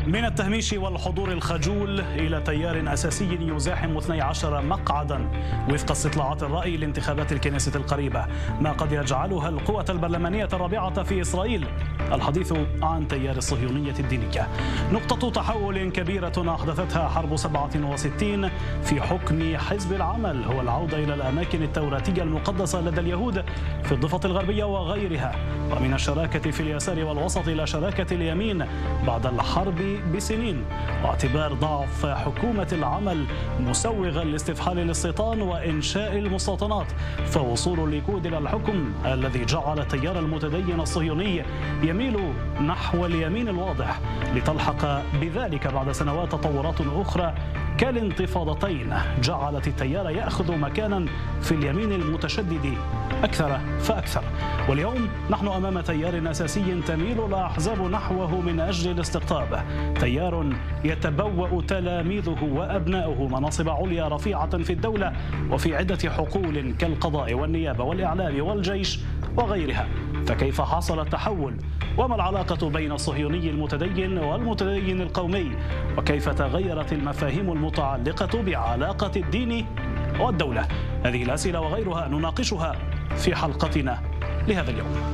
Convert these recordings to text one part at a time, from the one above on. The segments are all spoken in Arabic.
من التهميش والحضور الخجول إلى تيار أساسي يزاحم 12 مقعدا وفق استطلاعات الرأي لانتخابات الكنيسة القريبة، ما قد يجعلها القوة البرلمانية الرابعة في إسرائيل. الحديث عن تيار الصهيونية الدينية، نقطة تحول كبيرة أحدثتها حرب 67 في حكم حزب العمل هو العودة إلى الأماكن التوراتية المقدسة لدى اليهود في الضفة الغربية وغيرها، ومن الشراكة في اليسار والوسط إلى شراكة اليمين بعد الحرب بسنين، واعتبار ضعف حكومة العمل مسوغا لاستفحال الاستيطان وإنشاء المستوطنات، فوصول الليكود إلى الحكم الذي جعل التيار المتدين الصهيوني يميل نحو اليمين الواضح، لتلحق بذلك بعد سنوات تطورات أخرى كالانتفاضتين جعلت التيار يأخذ مكانا في اليمين المتشدد أكثر فأكثر. واليوم نحن أمام تيار أساسي تميل الأحزاب نحوه من أجل الاستقطاب، تيار يتبوأ تلاميذه وأبناؤه مناصب عليا رفيعة في الدولة وفي عدة حقول كالقضاء والنيابة والإعلام والجيش وغيرها. فكيف حصل التحول؟ وما العلاقة بين الصهيوني المتدين والمتدين القومي؟ وكيف تغيرت المفاهيم المتعلقة بعلاقة الدين والدولة؟ هذه الأسئلة وغيرها نناقشها في حلقتنا لهذا اليوم.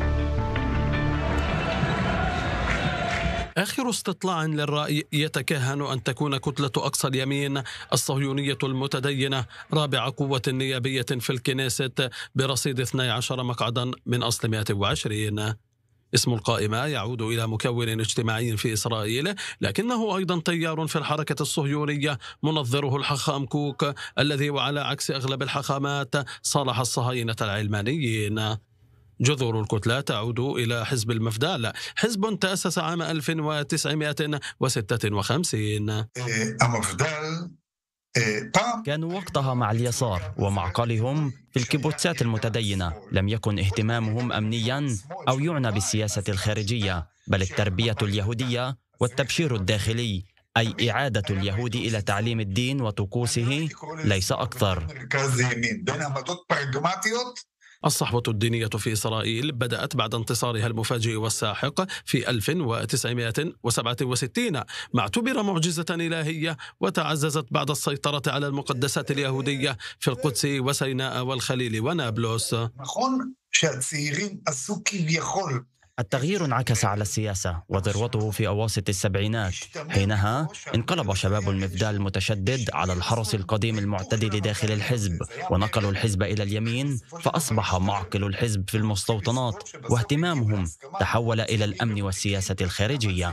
آخر استطلاع للرأي يتكهن أن تكون كتلة أقصى اليمين الصهيونية المتدينة رابع قوة نيابية في الكنيست برصيد 12 مقعدا من أصل 120. اسم القائمة يعود إلى مكون اجتماعي في إسرائيل، لكنه أيضا تيار في الحركة الصهيونية منظره الحاخام كوك، الذي وعلى عكس أغلب الحاخامات صالح الصهاينة العلمانيين. جذور الكتلة تعود إلى حزب المفدال، حزب تأسس عام 1956. المفدال كانوا وقتها مع اليسار ومعقلهم في الكيبوتسات المتدينة، لم يكن اهتمامهم أمنيا أو يعنى بالسياسة الخارجية، بل التربية اليهودية والتبشير الداخلي، أي إعادة اليهود إلى تعليم الدين وطقوسه ليس أكثر. الصحوة الدينية في إسرائيل بدأت بعد انتصارها المفاجئ والساحق في 1967، ما اعتبر معجزة إلهية، وتعززت بعد السيطرة على المقدسات اليهودية في القدس وسيناء والخليل ونابلس. التغيير انعكس على السياسة وذروته في أواسط السبعينات، حينها انقلب شباب المفدال المتشدد على الحرس القديم المعتدل داخل الحزب، ونقلوا الحزب إلى اليمين، فأصبح معقل الحزب في المستوطنات، واهتمامهم تحول إلى الأمن والسياسة الخارجية.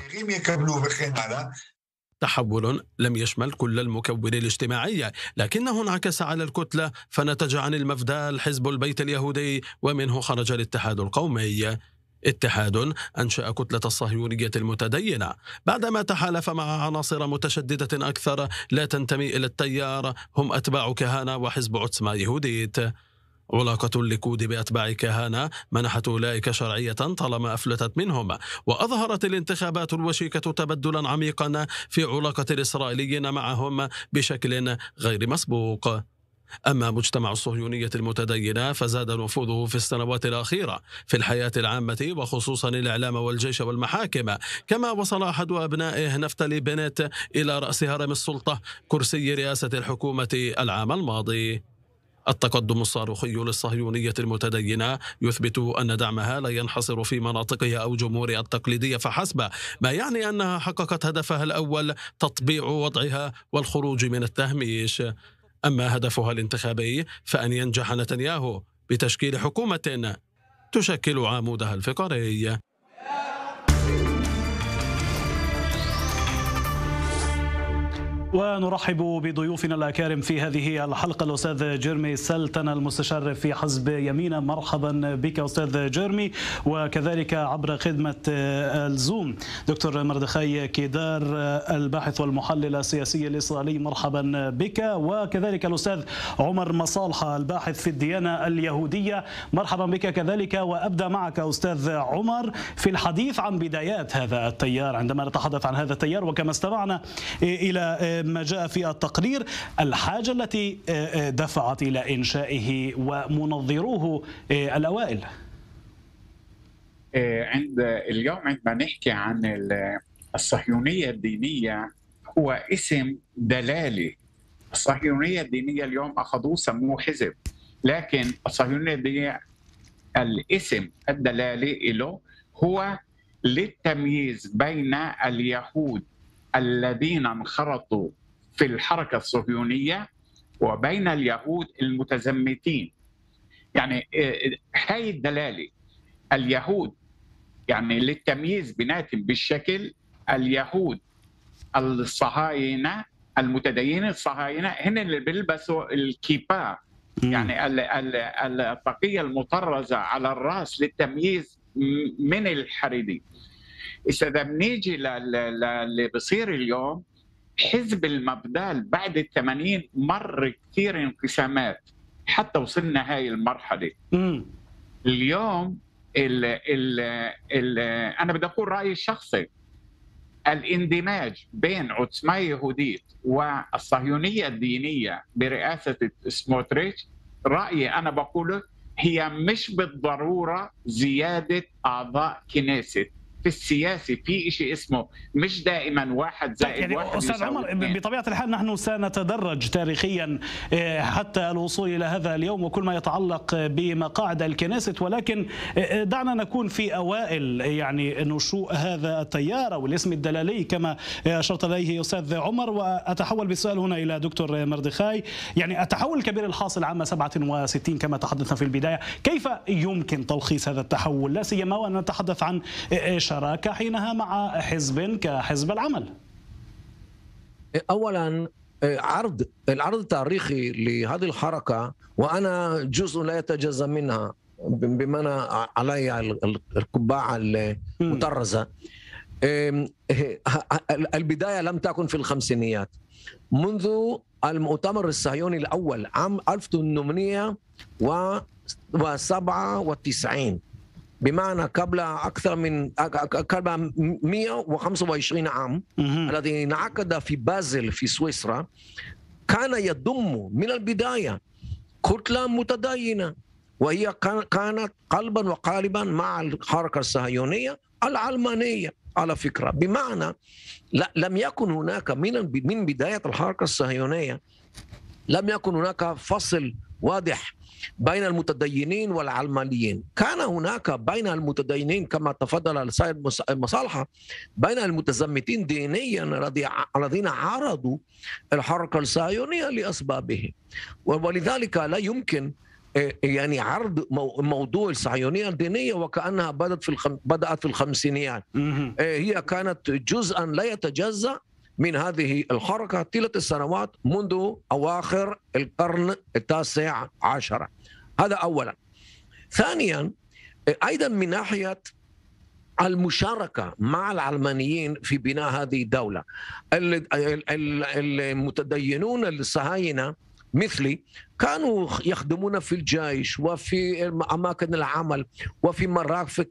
تحول لم يشمل كل المكون الاجتماعي، لكنه انعكس على الكتلة، فنتج عن المفدال حزب البيت اليهودي، ومنه خرج الاتحاد القومي. اتحاد أنشأ كتلة الصهيونية المتدينة بعدما تحالف مع عناصر متشددة أكثر لا تنتمي إلى التيار، هم أتباع كهنة وحزب عتسما يهوديت. علاقة الليكود بأتباع كهنة منحت أولئك شرعية طالما أفلتت منهم، وأظهرت الانتخابات الوشيكة تبدلا عميقا في علاقة الإسرائيليين معهم بشكل غير مسبوق. أما مجتمع الصهيونية المتدينة فزاد نفوذه في السنوات الأخيرة في الحياة العامة، وخصوصا الإعلام والجيش والمحاكم، كما وصل أحد أبنائه نفتالي بنت إلى رأس هرم السلطة، كرسي رئاسة الحكومة العام الماضي. التقدم الصاروخي للصهيونية المتدينة يثبت أن دعمها لا ينحصر في مناطقها أو جمهورها التقليدية فحسب، ما يعني أنها حققت هدفها الأول، تطبيع وضعها والخروج من التهميش. أما هدفها الانتخابي فأن ينجح نتنياهو بتشكيل حكومة تشكل عمودها الفقري. ونرحب بضيوفنا الأكارم في هذه الحلقة، الأستاذ جيرمي سلطنة المستشار في حزب يمين. مرحبا بك أستاذ جيرمي. وكذلك عبر خدمة الزوم دكتور مردخاي كيدار الباحث والمحلل السياسي الإسرائيلي. مرحبا بك. وكذلك الأستاذ عمر مصالحة الباحث في الديانة اليهودية. مرحبا بك كذلك. وأبدأ معك أستاذ عمر في الحديث عن بدايات هذا التيار، عندما نتحدث عن هذا التيار وكما استمعنا إلى ما جاء في التقرير، الحاجة التي دفعت إلى إنشائه ومنظروه الأوائل. اليوم عندما نحكي عن الصهيونية الدينية هو اسم دلالي. الصهيونية الدينية اليوم أخذوه سموه حزب، لكن الصهيونية الدينية الاسم الدلالي له هو للتمييز بين اليهود الذين انخرطوا في الحركة الصهيونية وبين اليهود المتزمتين. يعني هاي الدلالة اليهود، يعني للتمييز بيناتهم بالشكل، اليهود الصهاينة المتدينين الصهاينة هن اللي بيلبسوا الكيبا، يعني الطاقية المطرزة على الرأس للتمييز من الحريدي. إذا بنيجي اللي بصير اليوم، حزب المبدال بعد ال80 مر كثير انقسامات حتى وصلنا هاي المرحلة. اليوم أنا بدي أقول رأيي الشخصي، الاندماج بين عثمة يهودية والصهيونية الدينية برئاسة سموتريتش، رأيي أنا بقوله هي مش بالضرورة زيادة أعضاء كنيسة. في السياسي في شيء اسمه مش دائما 1 زائد 1 يعني أستاذ عمر، بطبيعة الحال نحن سنتدرج تاريخيا حتى الوصول إلى هذا اليوم وكل ما يتعلق بمقاعد الكنيسة، ولكن دعنا نكون في أوائل يعني نشوء هذا التيار أو الاسم الدلالي كما أشرت إليه أستاذ عمر. وأتحول بالسؤال هنا إلى دكتور مردخاي، يعني التحول الكبير الحاصل عام 67 كما تحدثنا في البداية، كيف يمكن تلخيص هذا التحول، لا سيما وأن نتحدث عن شراكة حينها مع حزب كحزب العمل؟ أولا العرض التاريخي لهذه الحركة، وأنا جزء لا يتجزأ منها بما أنا علي القبعة المطرزة. البداية لم تكن في الخمسينيات، منذ المؤتمر الصهيوني الأول عام 1897، بمعنى قبل أكثر من 125 عام، الذي انعقد في بازل في سويسرا، كان يضم من البداية كتلة متدينة، وهي كانت قلبا وقالبا مع الحركة الصهيونية العلمانية على فكرة. بمعنى لم يكن هناك من بداية الحركة الصهيونية لم يكن هناك فصل واضح بين المتدينين والعلمانيين. كان هناك بين المتدينين كما تفضل السيد مصالحة بين المتزمتين دينيا الذين عارضوا الحركة الصهيونية لأسبابه، ولذلك لا يمكن يعني عرض موضوع الصهيونية الدينية وكأنها بدأت في الخمسينيات. هي كانت جزءا لا يتجزأ من هذه الحركة طيلة السنوات منذ أواخر القرن التاسع عشر. هذا أولا. ثانيا، أيضا من ناحية المشاركة مع العلمانيين في بناء هذه الدولة، المتدينون الصهاينة مثلي كانوا يخدمون في الجيش وفي أماكن العمل وفي مرافق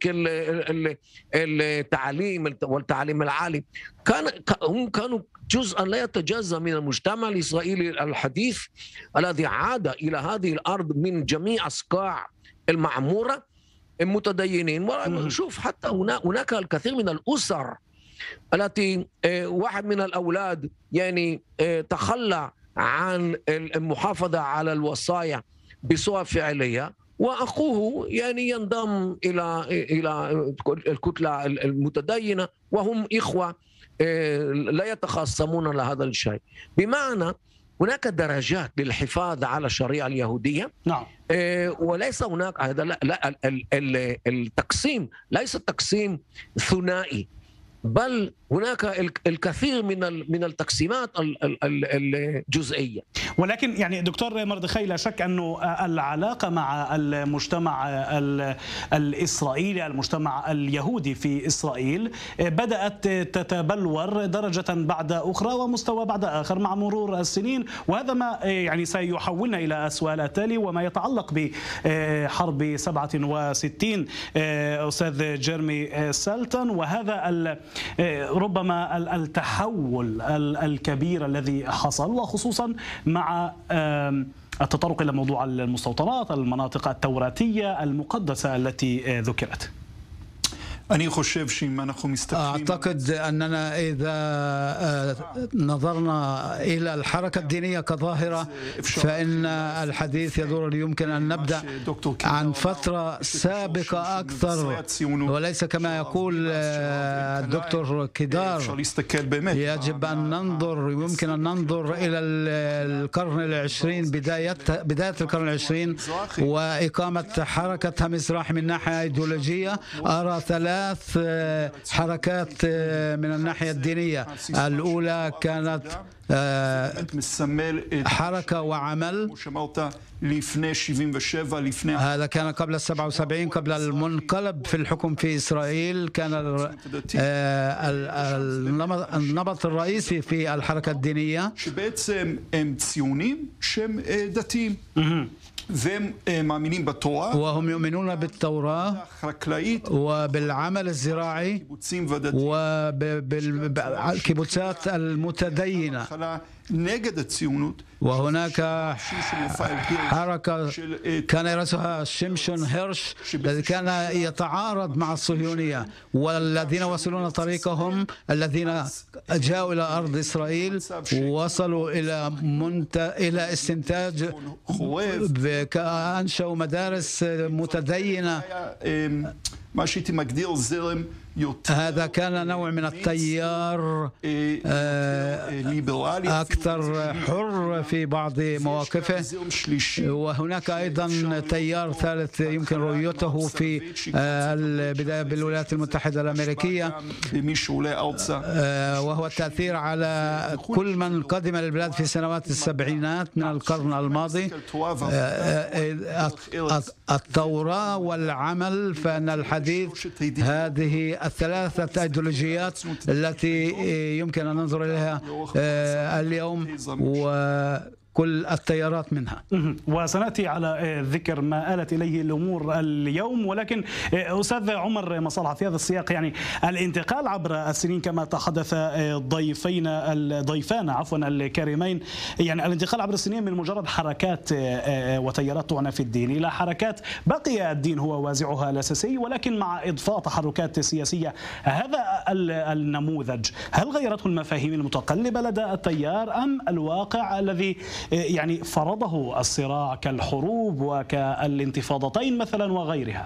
التعليم والتعليم العالي. هم كانوا جزءا لا يتجزأ من المجتمع الإسرائيلي الحديث الذي عاد إلى هذه الأرض من جميع أصقاع المعمورة المتدينين. وشوف حتى هناك الكثير من الأسر التي واحد من الأولاد يعني تخلى عن المحافظة على الوصايا بصورة فعلية، وأخوه يعني ينضم إلى الكتلة المتدينة، وهم إخوة لا يتخاصمون على هذا الشيء. بمعنى هناك درجات للحفاظ على الشريعة اليهودية. نعم. وليس هناك هذا التقسيم ليس تقسيم ثنائي، بل هناك الكثير من التقسيمات الجزئية. ولكن يعني دكتور مردخاي، لا شك أنه العلاقة مع المجتمع الإسرائيلي، المجتمع اليهودي في إسرائيل، بدأت تتبلور درجة بعد أخرى ومستوى بعد آخر مع مرور السنين، وهذا ما يعني سيحولنا إلى السؤال التالي وما يتعلق بحرب 67. أستاذ جيرمي سالتون، وهذا ربما التحول الكبير الذي حصل، وخصوصا مع التطرق إلى موضوع المستوطنات، المناطق التوراتية المقدسة التي ذكرت. أعتقد أننا إذا نظرنا إلى الحركة الدينية كظاهرة فإن الحديث يدور. يمكن أن نبدأ عن فترة سابقة أكثر، وليس كما يقول الدكتور كيدار. يجب أن ننظر، يمكن أن ننظر إلى القرن العشرين، بداية القرن العشرين وإقامة حركة مزراح. من ناحية أيديولوجية أرى 3 حركات من الناحية الدينية. الأولى كانت حركة وعمل، هذا كان قبل 77، قبل المنقلب في الحكم في إسرائيل. كان النمط الرئيسي في الحركة الدينية وهم يؤمنون بالتوراة وبالعمل الزراعي وبالكيبوتسات المتدينة. وهناك حركة كان يرأسها شمشون هيرش الذي كان يتعارض مع الصهيونية، والذين وصلون طريقهم الذين جاءوا إلى أرض إسرائيل وصلوا إلى استنتاج، أنشأوا مدارس متدينة. هذا كان نوع من التيار أكثر حر في بعض مواقفه. وهناك أيضا تيار ثالث يمكن رؤيته في البداية بالولايات المتحدة الأمريكية، وهو التأثير على كل من قدم للبلاد في سنوات السبعينات من القرن الماضي. التوراة والعمل، فإن الحديث هذه 3 أيديولوجيات التي يمكن أن ننظر إليها اليوم وكل التيارات منها. وسنأتي على ذكر ما آلت إليه الأمور اليوم، ولكن أستاذ عمر مصالح في هذا السياق، يعني الانتقال عبر السنين كما تحدث الضيفان الكريمين، يعني الانتقال عبر السنين من مجرد حركات وتيارات تعنى في الدين إلى حركات بقي الدين هو وازعها الأساسي، ولكن مع إضفاء تحركات سياسية. هذا النموذج هل غيرته المفاهيم المتقلبة لدى التيار أم الواقع الذي يعني فرضه الصراع كالحروب وكالانتفاضتين مثلا وغيرها؟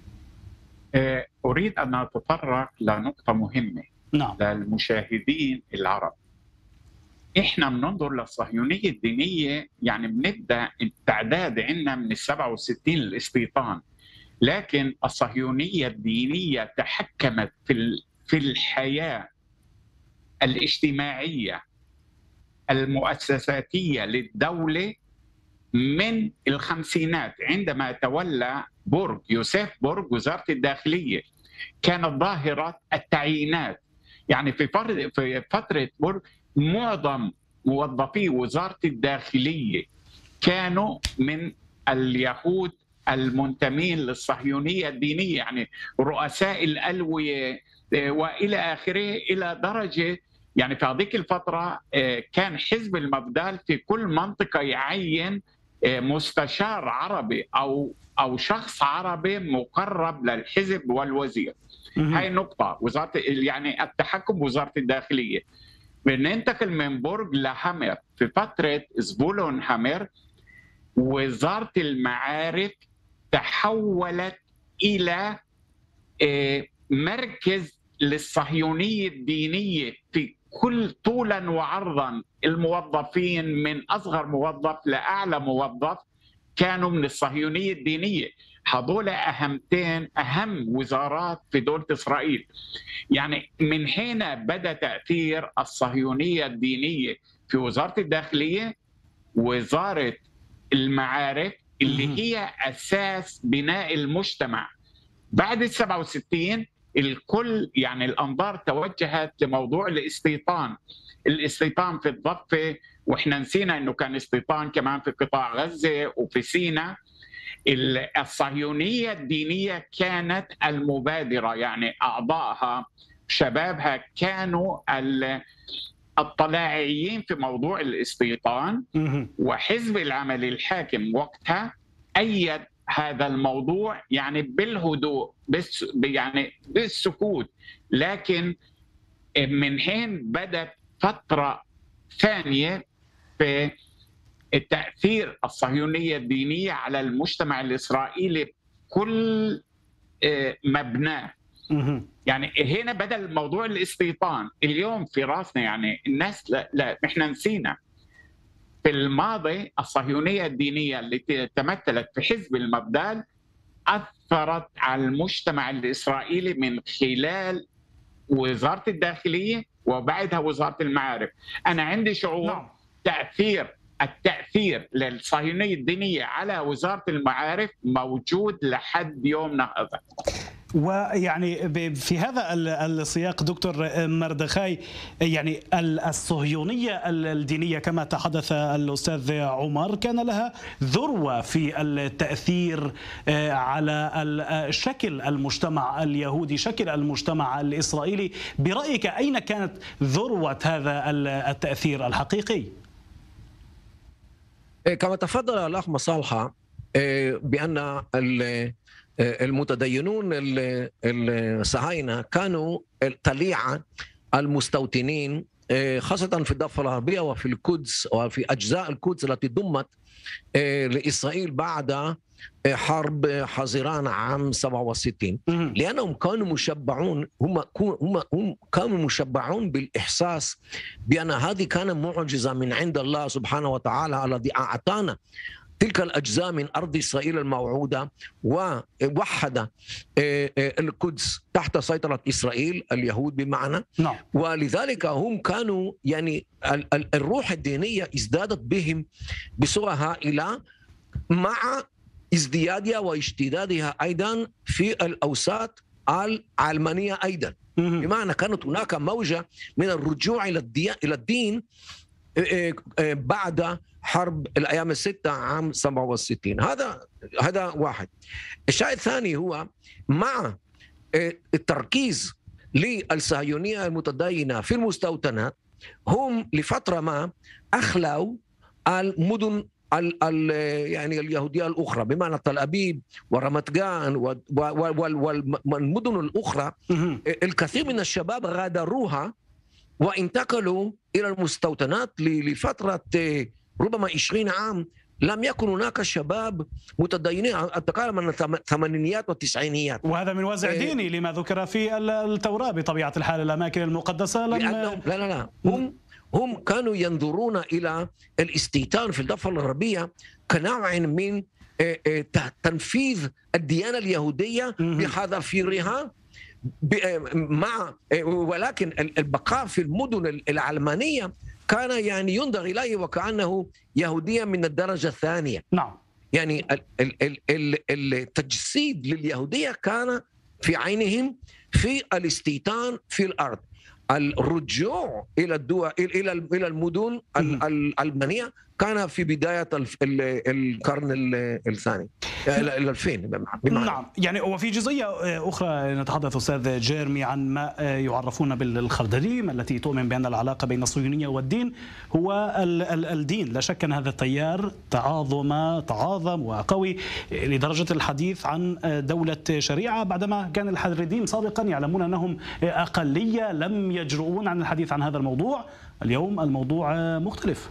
أريد أن أتطرق لنقطة مهمة للمشاهدين العرب. إحنا بننظر للصهيونية الدينية، يعني بنبدأ التعداد عندنا من 67 الاستيطان، لكن الصهيونية الدينية تحكمت في الحياة الاجتماعية المؤسساتية للدولة من الخمسينات، عندما تولى يوسف بورغ وزارة الداخلية. كانت ظاهرة التعيينات، يعني في فترة بورغ معظم موظفي وزارة الداخلية كانوا من اليهود المنتمين للصهيونية الدينية، يعني رؤساء الألوية وإلى آخره، إلى درجة يعني في هذيك الفترة كان حزب المفدال في كل منطقة يعين مستشار عربي أو شخص عربي مقرب للحزب والوزير. هاي نقطة يعني التحكم بوزارة الداخلية. بننتقل من بورغ لهامر في فترة زبولون هامر، وزارة المعارف تحولت إلى مركز للصهيونية الدينية في كل طولا وعرضا. الموظفين من أصغر موظف لأعلى موظف كانوا من الصهيونية الدينية. هذول أهم وزارات في دولة إسرائيل. يعني من هنا بدأ تأثير الصهيونية الدينية في وزارة الداخلية، وزارة المعارف اللي هي أساس بناء المجتمع. بعد 67 الكل يعني الأنظار توجهت لموضوع الاستيطان في الضفة، وإحنا نسينا أنه كان استيطان كمان في قطاع غزة وفي سيناء. الصهيونية الدينية كانت المبادرة، يعني أعضائها شبابها كانوا الطلاعيين في موضوع الاستيطان، وحزب العمل الحاكم وقتها أيد هذا الموضوع يعني بالهدوء، يعني بالسكوت. لكن من حين بدأت فترة ثانية في التأثير الصهيونية الدينية على المجتمع الإسرائيلي كل مبناه. يعني هنا بدأ الموضوع الاستيطان اليوم في راسنا. يعني الناس لا احنا نسينا في الماضي الصهيونية الدينية التي تمثلت في حزب المبدال أثرت على المجتمع الإسرائيلي من خلال وزارة الداخلية وبعدها وزارة المعارف. أنا عندي شعور التأثير للصهيونية الدينية على وزارة المعارف موجود لحد يومنا هذا. ويعني في هذا السياق دكتور مردخاي، يعني الصهيونية الدينية كما تحدث الأستاذ عمر كان لها ذروة في التأثير على شكل المجتمع اليهودي، شكل المجتمع الإسرائيلي. برأيك أين كانت ذروة هذا التأثير الحقيقي؟ كما تفضل الأخ مصالحة بأن المتدينون الصهاينة كانوا تليعة المستوطنين خاصة في الضفة الغربية وفي القدس وفي أجزاء القدس التي ضمت لإسرائيل بعد حرب حزيران عام 67، لأنهم كانوا مشبعون، هم كانوا مشبعون بالإحساس بأن هذه كانت معجزة من عند الله سبحانه وتعالى الذي أعطانا تلك الأجزاء من أرض إسرائيل الموعودة ووحد القدس تحت سيطرة إسرائيل، اليهود بمعنى. ولذلك هم كانوا يعني الروح الدينية ازدادت بهم بصورة هائلة مع ازديادها واشتدادها أيضا في الأوساط العلمانية أيضا، بمعنى كانت هناك موجة من الرجوع إلى الدين بعد حرب الأيام الستة عام 67. هذا واحد. الشيء الثاني هو مع التركيز للصهيونية المتدينة في المستوطنات، هم لفترة ما أخلوا المدن يعني اليهودية الأخرى بمعنى تل أبيب ورمت جان والمدن الأخرى. الكثير من الشباب غادروها وانتقلوا إلى المستوطنات لفترة ربما 20 عام. لم يكن هناك شباب متدينين، أتكلم عن الثمانينيات والتسعينيات، وهذا من وازع ديني لما ذكر في التوراة بطبيعة الحال. الأماكن المقدسة لا هم كانوا ينظرون إلى الاستيطان في الضفة الغربية كنوع من تنفيذ الديانة اليهودية بحذافيرها ولكن البقاء في المدن العلمانية كان يعني ينظر إليه وكأنه يهودية من الدرجة الثانية. يعني التجسيد لليهودية كان في عينهم في الاستيطان في الأرض. الرجوع إلى الدول إلى المدن العلمانية كان في بداية القرن الثاني ال 2000 نعم. يعني وفي جزئية أخرى نتحدث أستاذ جيرمي عن ما يعرفون بالخردليم التي تؤمن بأن العلاقة بين الصهيونية والدين هو الدين. لا شك أن هذا التيار تعاظم وقوي لدرجة الحديث عن دولة شريعة، بعدما كان الحريديم سابقا يعلمون أنهم أقلية لم يجرؤون عن الحديث عن هذا الموضوع. اليوم الموضوع مختلف.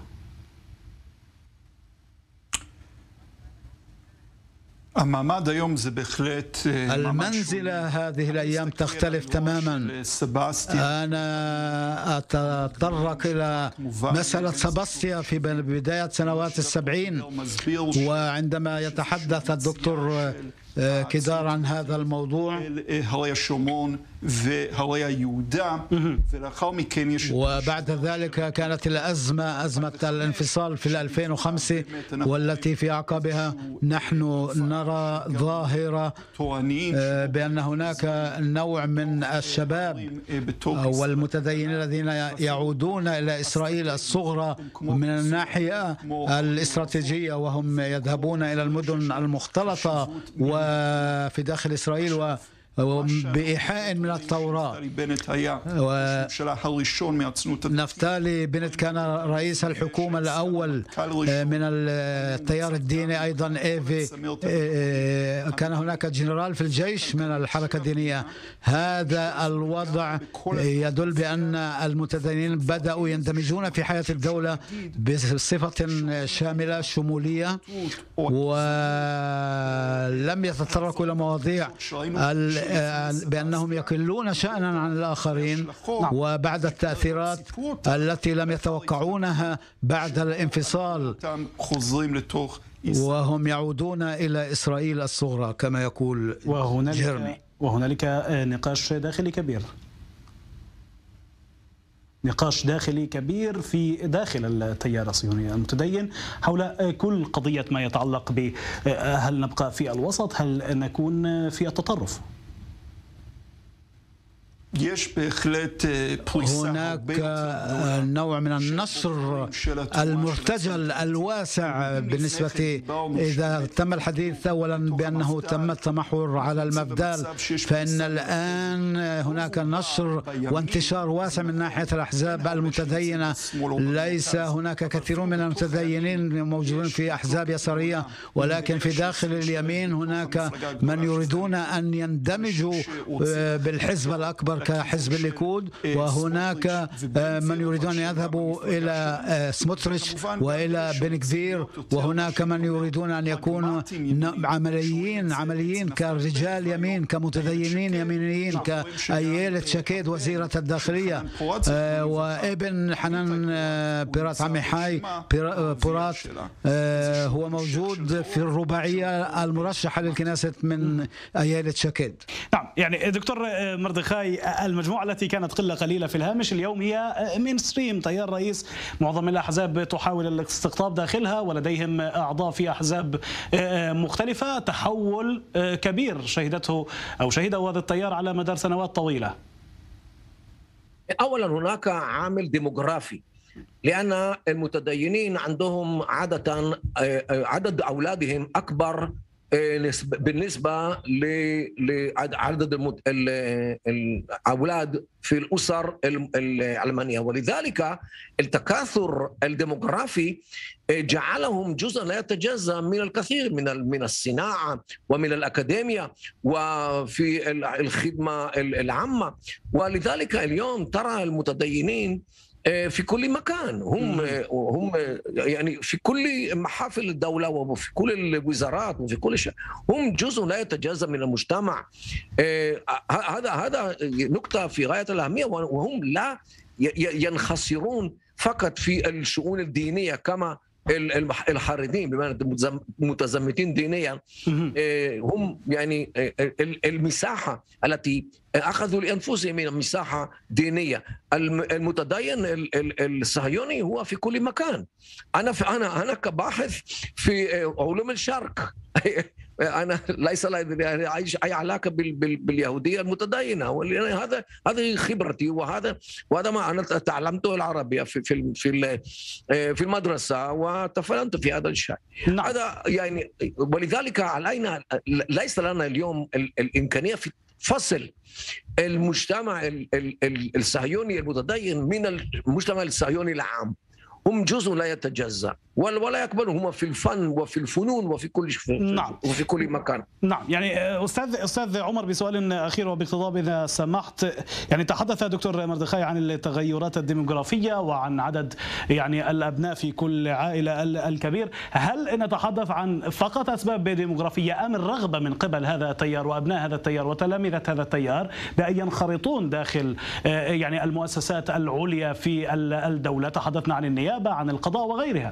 المنزلة هذه الأيام تختلف تماما. أنا أتطرق إلى مسألة سباستيا في بداية سنوات 70، وعندما يتحدث الدكتور كدار عن هذا الموضوع، وبعد ذلك كانت الأزمة أزمة الانفصال في 2005 والتي في أعقابها نحن نرى ظاهرة بأن هناك نوع من الشباب والمتدينين الذين يعودون إلى إسرائيل الصغرى من الناحية الاستراتيجية، وهم يذهبون إلى المدن المختلطة وفي داخل إسرائيل بإيحاء من التوراة. نفتالي بنت كان رئيس الحكومة الأول من التيار الديني، أيضا إيفي كان هناك جنرال في الجيش من الحركة الدينية. هذا الوضع يدل بأن المتدينين بدأوا يندمجون في حياة الدولة بصفة شاملة شمولية، ولم يتطرقوا إلى مواضيع بأنهم يقلون شأنا عن الآخرين، وبعد التأثيرات التي لم يتوقعونها بعد الانفصال، وهم يعودون إلى إسرائيل الصغرى كما يقول جيرمي. وهنالك نقاش داخلي كبير، نقاش داخلي كبير في داخل التيار الصهيوني المتدين حول كل قضية ما يتعلق ب هل نبقى في الوسط، هل نكون في التطرف. هناك نوع من النصر المرتجل الواسع بالنسبة، إذا تم الحديث أولا بأنه تم التمحور على المفدال، فإن الآن هناك نصر وانتشار واسع من ناحية الأحزاب المتدينة. ليس هناك كثيرون من المتدينين موجودين في أحزاب يسارية، ولكن في داخل اليمين هناك من يريدون أن يندمجوا بالحزب الأكبر كحزب الليكود، وهناك من يريدون أن يذهبوا إلى سموتريتش وإلى بن غفير، وهناك من يريدون أن يكونوا عمليين كرجال يمين، كمتدينين يمينيين، كأيالة شاكيد وزيرة الداخلية، وابن حنان بيرات عميحاي بورات هو موجود في الرباعية المرشحة للكنيسة من أيالة شاكيد. نعم، يعني دكتور مردخاي، المجموعة التي كانت قلة قليلة في الهامش اليوم هي مين ستريم، تيار رئيس. معظم الأحزاب تحاول الاستقطاب داخلها، ولديهم أعضاء في أحزاب مختلفة. تحول كبير شهده هذا التيار على مدار سنوات طويلة. أولا هناك عامل ديموغرافي، لأن المتدينين عندهم عادة عدد أولادهم أكبر بالنسبة لعدد الأولاد في الأسر العلمانية، ولذلك التكاثر الديموغرافي جعلهم جزءا لا يتجزأ من الكثير من الصناعة ومن الأكاديمية وفي الخدمة العامة. ولذلك اليوم ترى المتدينين في كل مكان، هم يعني في كل محافل الدولة وفي كل الوزارات وفي كل شيء، هم جزء لا يتجزأ من المجتمع. هذا نقطة في غاية الأهمية، وهم لا ينخسرون فقط في الشؤون الدينية كما الحاردين بمعنى متزمتين دينيا. هم يعني المساحة التي أخذوا لأنفسهم من مساحة دينية. المتدين الصهيوني هو في كل مكان. أنا كباحث في علوم الشرق أنا ليس لي أي علاقة باليهودية المتدينة، هذه خبرتي، وهذا ما أنا تعلمته العربية في المدرسة وتفننت في هذا الشيء. هذا يعني، ولذلك علينا ليس لنا اليوم الإمكانية في فصل المجتمع الصهيوني المتدين من المجتمع الصهيوني العام. هم جزء لا يتجزأ ولا يقبلوا، هم في الفن وفي الفنون وفي كل شيء. نعم. وفي كل مكان. نعم، يعني أستاذ عمر، بسؤال أخير وباقتضاب إذا سمحت، يعني تحدث دكتور مردخاي عن التغيرات الديموغرافية وعن عدد يعني الأبناء في كل عائلة الكبير. هل نتحدث عن فقط أسباب ديموغرافية أم الرغبة من قبل هذا التيار وأبناء هذا التيار وتلامذة هذا التيار بأن ينخرطون داخل يعني المؤسسات العليا في الدولة؟ تحدثنا عن النيابة، عن القضاء وغيرها.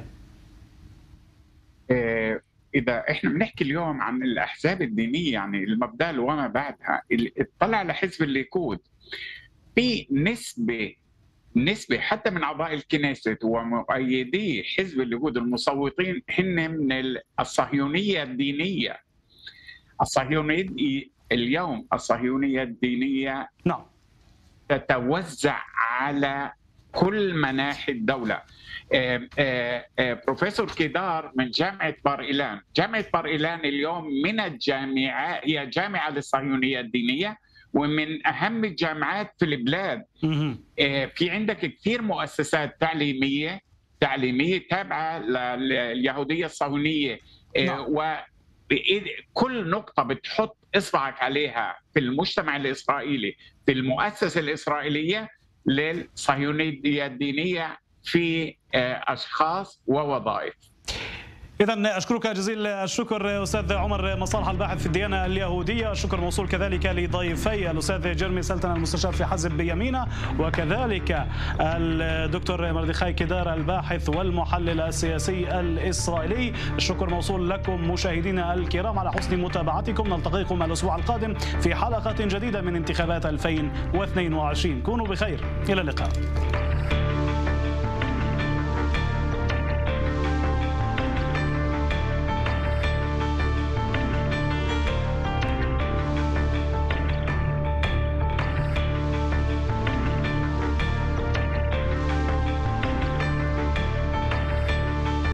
إذا إحنا بنحكي اليوم عن الأحزاب الدينية، يعني المبدأ وما بعدها، اطلع على حزب الليكود، في نسبة حتى من أعضاء الكنيسة ومؤيدي حزب الليكود المصوتين هن من الصهيونية الدينية. اليوم الصهيونية الدينية نعم تتوزع على كل مناحي الدولة. بروفيسور كيدار من جامعة بار إيلان، جامعة بار إيلان اليوم من الجامعات، هي جامعة للصهيونية الدينية ومن أهم الجامعات في البلاد. في عندك كثير مؤسسات تعليمية تابعة لليهودية الصهيونية، وكل نقطة بتحط إصبعك عليها في المجتمع الإسرائيلي، في المؤسسة الإسرائيلية للصهيونية الدينية في أشخاص ووظائف. إذا أشكرك جزيل الشكر أستاذ عمر مصالح الباحث في الديانة اليهودية. الشكر موصول كذلك لضيفي الأستاذ جيرمي سلطن المستشار في حزب يمينة، وكذلك الدكتور مردخاي كيدار الباحث والمحلل السياسي الإسرائيلي. الشكر موصول لكم مشاهدينا الكرام على حسن متابعتكم. نلتقيكم الأسبوع القادم في حلقة جديدة من انتخابات 2022. كونوا بخير، إلى اللقاء.